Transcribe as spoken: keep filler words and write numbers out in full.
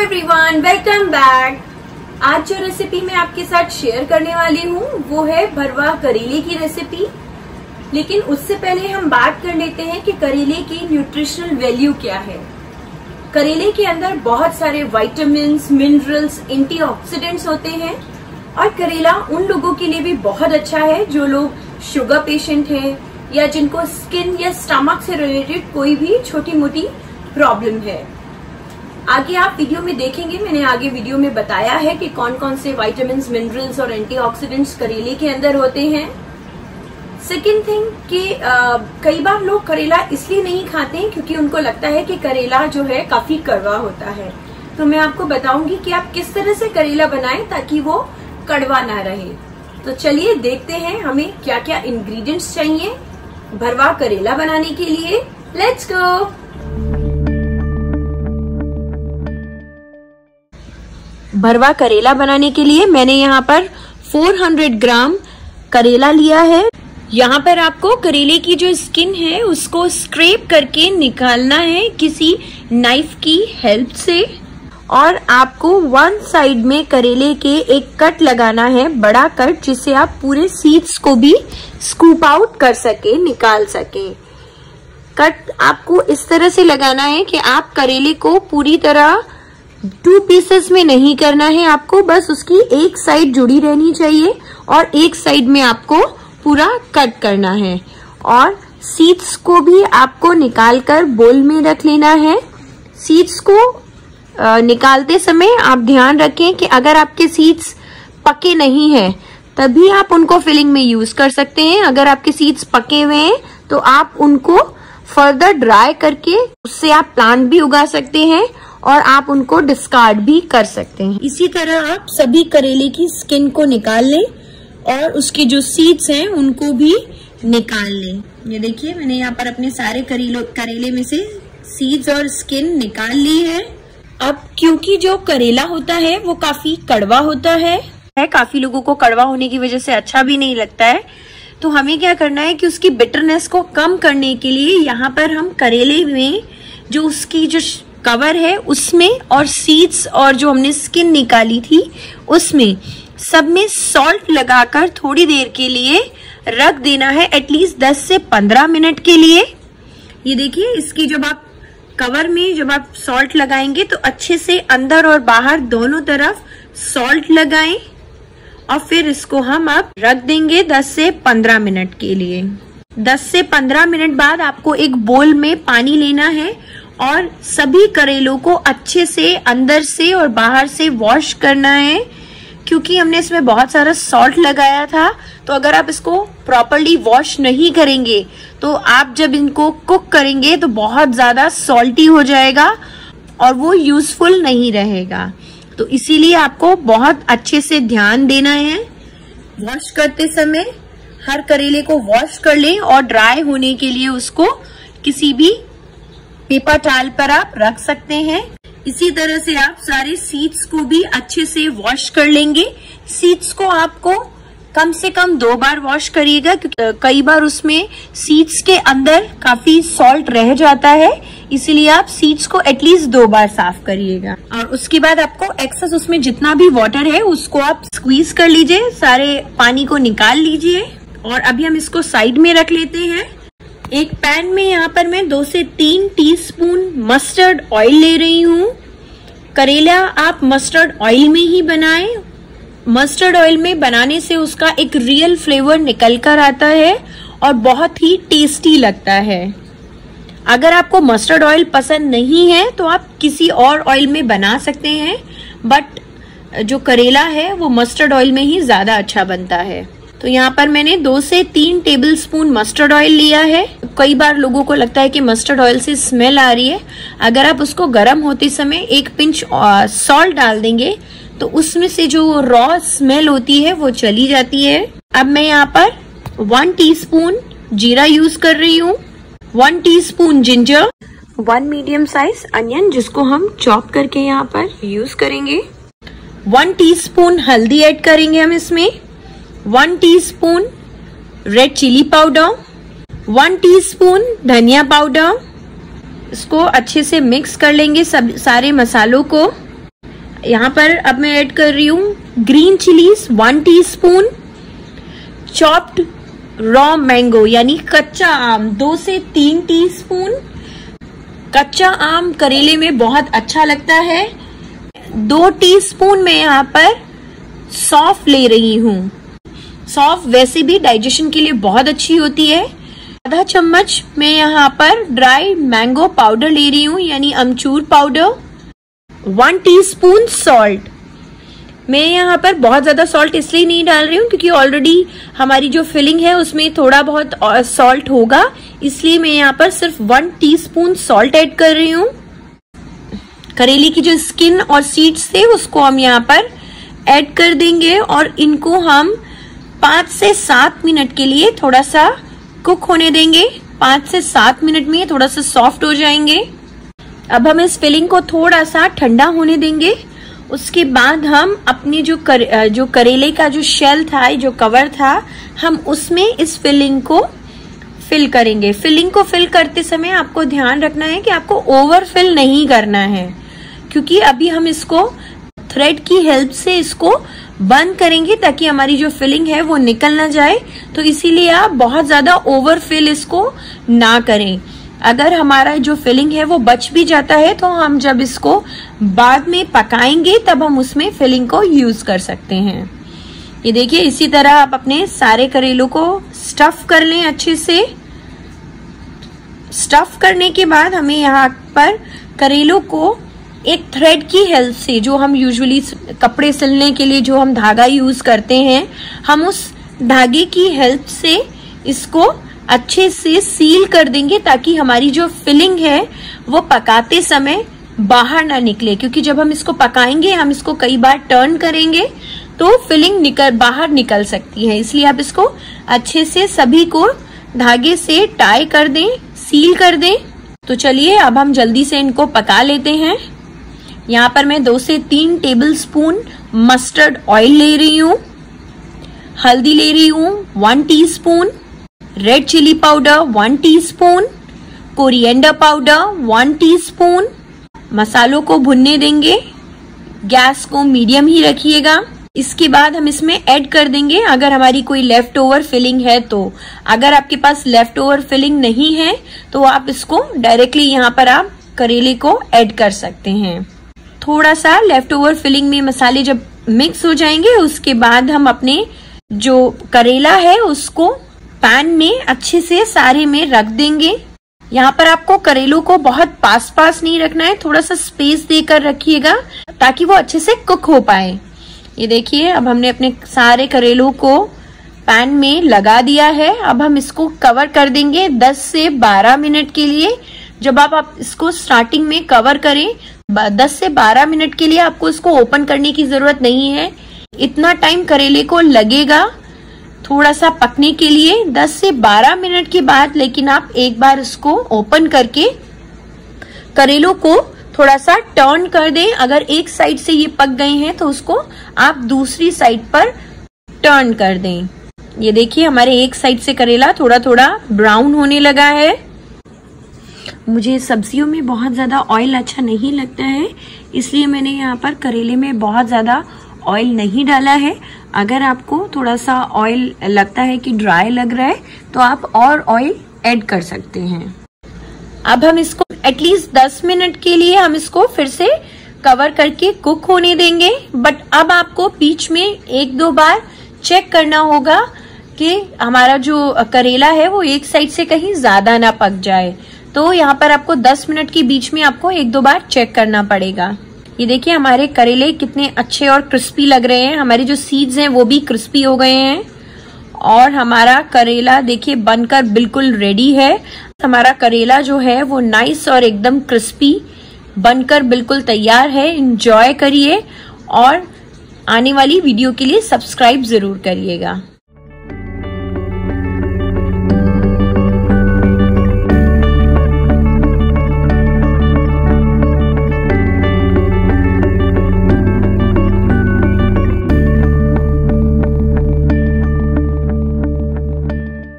Everyone, welcome back. आज जो recipe मैं आपके साथ शेयर करने वाली हूँ वो है भरवा करेले की रेसिपी। लेकिन उससे पहले हम बात कर लेते हैं कि करेले की न्यूट्रिशनल वैल्यू क्या है। करेले के अंदर बहुत सारे विटामिन्स, मिनरल्स, एंटीऑक्सीडेंट्स होते हैं और करेला उन लोगों के लिए भी बहुत अच्छा है जो लोग शुगर पेशेंट हैं या जिनको स्किन या स्टमक से रिलेटेड कोई भी छोटी मोटी प्रॉब्लम है। आगे आप वीडियो में देखेंगे, मैंने आगे वीडियो में बताया है कि कौन कौन से विटामिन्स, मिनरल्स और एंटीऑक्सीडेंट्स करेले के अंदर होते हैं। सेकेंड थिंग कि कई बार लोग करेला इसलिए नहीं खाते हैं क्योंकि उनको लगता है कि करेला जो है काफी कड़वा होता है। तो मैं आपको बताऊंगी कि आप किस तरह से करेला बनाएं ताकि वो कड़वा ना रहे। तो चलिए देखते हैं हमें क्या क्या इंग्रेडिएंट्स चाहिए भरवा करेला बनाने के लिए। Let's go. भरवा करेला बनाने के लिए मैंने यहाँ पर चार सौ ग्राम करेला लिया है। यहाँ पर आपको करेले की जो स्किन है उसको स्क्रैप करके निकालना है किसी नाइफ की हेल्प से, और आपको वन साइड में करेले के एक कट लगाना है, बड़ा कट, जिससे आप पूरे सीड्स को भी स्कूप आउट कर सके, निकाल सके। कट आपको इस तरह से लगाना है कि आप करेले को पूरी तरह टू पीसेस में नहीं करना है, आपको बस उसकी एक साइड जुड़ी रहनी चाहिए और एक साइड में आपको पूरा कट करना है। और सीड्स को भी आपको निकालकर बोल में रख लेना है। सीड्स को आ, निकालते समय आप ध्यान रखें कि अगर आपके सीड्स पके नहीं हैं तभी आप उनको फिलिंग में यूज कर सकते हैं। अगर आपके सीड्स पके हुए हैं तो आप उनको फर्दर ड्राई करके उससे आप प्लांट भी उगा सकते हैं और आप उनको डिस्कार्ड भी कर सकते हैं। इसी तरह आप सभी करेले की स्किन को निकाल लें और उसके जो सीड्स हैं उनको भी निकाल लें। ये देखिए मैंने यहाँ पर अपने सारे करेले करेले में से सीड्स और स्किन निकाल ली है। अब क्योंकि जो करेला होता है वो काफी कड़वा होता है, है काफी लोगों को कड़वा होने की वजह से अच्छा भी नहीं लगता है, तो हमें क्या करना है कि उसकी बिटरनेस को कम करने के लिए यहाँ पर हम करेले में जो उसकी जो कवर है उसमें और सीड्स और जो हमने स्किन निकाली थी उसमें सब में सॉल्ट लगाकर थोड़ी देर के लिए रख देना है, एटलीस्ट दस से पंद्रह मिनट के लिए। ये देखिए इसकी जब आप कवर में जब आप सॉल्ट लगाएंगे तो अच्छे से अंदर और बाहर दोनों तरफ सॉल्ट लगाएं और फिर इसको हम अब रख देंगे दस से पंद्रह मिनट के लिए। दस से पंद्रह मिनट बाद आपको एक बोल में पानी लेना है और सभी करेलों को अच्छे से अंदर से और बाहर से वॉश करना है। क्योंकि हमने इसमें बहुत सारा सॉल्ट लगाया था तो अगर आप इसको प्रॉपरली वॉश नहीं करेंगे तो आप जब इनको कुक करेंगे तो बहुत ज्यादा सॉल्टी हो जाएगा और वो यूजफुल नहीं रहेगा। तो इसीलिए आपको बहुत अच्छे से ध्यान देना है। वॉश करते समय हर करेले को वॉश कर लें और ड्राई होने के लिए उसको किसी भी पेपर टॉवल पर आप रख सकते हैं। इसी तरह से आप सारे सीड्स को भी अच्छे से वॉश कर लेंगे। सीड्स को आपको कम से कम दो बार वॉश करिएगा क्योंकि कई बार उसमें सीड्स के अंदर काफी सॉल्ट रह जाता है, इसीलिए आप सीड्स को एटलीस्ट दो बार साफ करिएगा। और उसके बाद आपको एक्सेस उसमें जितना भी वाटर है उसको आप स्क्वीज कर लीजिए, सारे पानी को निकाल लीजिए। और अभी हम इसको साइड में रख लेते हैं। एक पैन में यहाँ पर मैं दो से तीन टीस्पून मस्टर्ड ऑयल ले रही हूँ। करेला आप मस्टर्ड ऑयल में ही बनाएं। मस्टर्ड ऑयल में बनाने से उसका एक रियल फ्लेवर निकल कर आता है और बहुत ही टेस्टी लगता है। अगर आपको मस्टर्ड ऑयल पसंद नहीं है तो आप किसी और ऑयल में बना सकते हैं, बट जो करेला है वो मस्टर्ड ऑयल में ही ज्यादा अच्छा बनता है। तो यहाँ पर मैंने दो से तीन टेबलस्पून मस्टर्ड ऑयल लिया है। कई बार लोगों को लगता है कि मस्टर्ड ऑयल से स्मेल आ रही है, अगर आप उसको गर्म होते समय एक पिंच सॉल्ट डाल देंगे तो उसमें से जो रॉ स्मेल होती है वो चली जाती है। अब मैं यहाँ पर वन टीस्पून जीरा यूज कर रही हूँ, one teaspoon ginger, one medium size onion जिसको हम चॉप करके यहाँ पर यूज करेंगे, वन टीस्पून हल्दी ऐड करेंगे हम इसमें, one teaspoon red chilli powder, one teaspoon धनिया पाउडर। इसको अच्छे से मिक्स कर लेंगे सब सारे मसालों को। यहाँ पर अब मैं ऐड कर रही हूँ green chillies one teaspoon, chopped raw mango यानी कच्चा आम दो से तीन टीस्पून। कच्चा आम करेले में बहुत अच्छा लगता है। दो टीस्पून मैं यहाँ पर सौंफ ले रही हूँ। सौंफ वैसे भी डाइजेशन के लिए बहुत अच्छी होती है। आधा चम्मच मैं यहाँ पर ड्राई मैंगो पाउडर ले रही हूँ यानी अमचूर पाउडर। One teaspoon salt. मैं यहाँ पर बहुत ज्यादा सॉल्ट इसलिए नहीं डाल रही हूँ क्योंकि ऑलरेडी हमारी जो फिलिंग है उसमें थोड़ा बहुत सॉल्ट होगा, इसलिए मैं यहाँ पर सिर्फ वन टीस्पून सॉल्ट ऐड कर रही हूँ। करेले की जो स्किन और सीड्स थे उसको हम यहाँ पर ऐड कर देंगे और इनको हम पाँच से सात मिनट के लिए थोड़ा सा कुक होने देंगे। पाँच से सात मिनट में थोड़ा सा सॉफ्ट हो जाएंगे। अब हम इस फिलिंग को थोड़ा सा ठंडा होने देंगे। उसके बाद हम अपनी जो कर, जो करेले का जो शेल था, जो कवर था, हम उसमें इस फिलिंग को फिल करेंगे। फिलिंग को फिल करते समय आपको ध्यान रखना है कि आपको ओवर फिल नहीं करना है, क्योंकि अभी हम इसको थ्रेड की हेल्प से इसको बंद करेंगे ताकि हमारी जो फिलिंग है वो निकल ना जाए। तो इसीलिए आप बहुत ज्यादा ओवर फिल इसको ना करें। अगर हमारा जो फिलिंग है वो बच भी जाता है तो हम जब इसको बाद में पकाएंगे तब हम उसमें फिलिंग को यूज कर सकते हैं। ये देखिए, इसी तरह आप अपने सारे करेलों को स्टफ कर लें अच्छे से। स्टफ करने के बाद हमें यहाँ पर करेलों को एक थ्रेड की हेल्प से, जो हम यूजुअली कपड़े सिलने के लिए जो हम धागा यूज करते हैं, हम उस धागे की हेल्प से इसको अच्छे से सील कर देंगे ताकि हमारी जो फिलिंग है वो पकाते समय बाहर ना निकले। क्योंकि जब हम इसको पकाएंगे, हम इसको कई बार टर्न करेंगे तो फिलिंग निकल बाहर निकल सकती है। इसलिए आप इसको अच्छे से सभी को धागे से टाई कर दें, सील कर दें। तो चलिए अब हम जल्दी से इनको पका लेते हैं। यहाँ पर मैं दो से तीन टेबल स्पून मस्टर्ड ऑयल ले रही हूँ। हल्दी ले रही हूँ one teaspoon, red chilli powder one teaspoon, coriander powder one teaspoon. मसालों को भुनने देंगे। गैस को मीडियम ही रखिएगा। इसके बाद हम इसमें ऐड कर देंगे अगर हमारी कोई लेफ्ट ओवर फिलिंग है तो। अगर आपके पास लेफ्ट ओवर फिलिंग नहीं है तो आप इसको डायरेक्टली यहाँ पर आप करेले को ऐड कर सकते हैं। थोड़ा सा लेफ्ट ओवर फिलिंग में मसाले जब मिक्स हो जाएंगे उसके बाद हम अपने जो करेला है उसको पैन में अच्छे से सारे में रख देंगे। यहाँ पर आपको करेलों को बहुत पास पास नहीं रखना है, थोड़ा सा स्पेस देकर रखिएगा ताकि वो अच्छे से कुक हो पाए। ये देखिए, अब हमने अपने सारे करेलों को पैन में लगा दिया है। अब हम इसको कवर कर देंगे दस से बारह मिनट के लिए। जब आप, आप इसको स्टार्टिंग में कवर करें, दस से बारह मिनट के लिए आपको इसको ओपन करने की जरूरत नहीं है। इतना टाइम करेले को लगेगा थोड़ा सा पकने के लिए, दस से बारह मिनट के बाद। लेकिन आप एक बार इसको ओपन करके करेलों को थोड़ा सा टर्न कर दें। अगर एक साइड से ये पक गए हैं तो उसको आप दूसरी साइड पर टर्न कर दें। ये देखिए, हमारे एक साइड से करेला थोड़ा थोड़ा ब्राउन होने लगा है। मुझे सब्जियों में बहुत ज्यादा ऑयल अच्छा नहीं लगता है, इसलिए मैंने यहाँ पर करेले में बहुत ज्यादा ऑयल नहीं डाला है। अगर आपको थोड़ा सा ऑयल लगता है कि ड्राई लग रहा है तो आप और ऑयल ऐड कर सकते हैं। अब हम इसको एटलीस्ट दस मिनट के लिए हम इसको फिर से कवर करके कुक होने देंगे। बट अब आपको बीच में एक दो बार चेक करना होगा कि हमारा जो करेला है वो एक साइड से कहीं ज्यादा ना पक जाए। तो यहाँ पर आपको दस मिनट के बीच में आपको एक दो बार चेक करना पड़ेगा। ये देखिए, हमारे करेले कितने अच्छे और क्रिस्पी लग रहे हैं। हमारे जो सीड्स हैं वो भी क्रिस्पी हो गए हैं और हमारा करेला देखिए बनकर बिल्कुल रेडी है। हमारा करेला जो है वो नाइस और एकदम क्रिस्पी बनकर बिल्कुल तैयार है। एंजॉय करिए और आने वाली वीडियो के लिए सब्सक्राइब जरूर करिएगा।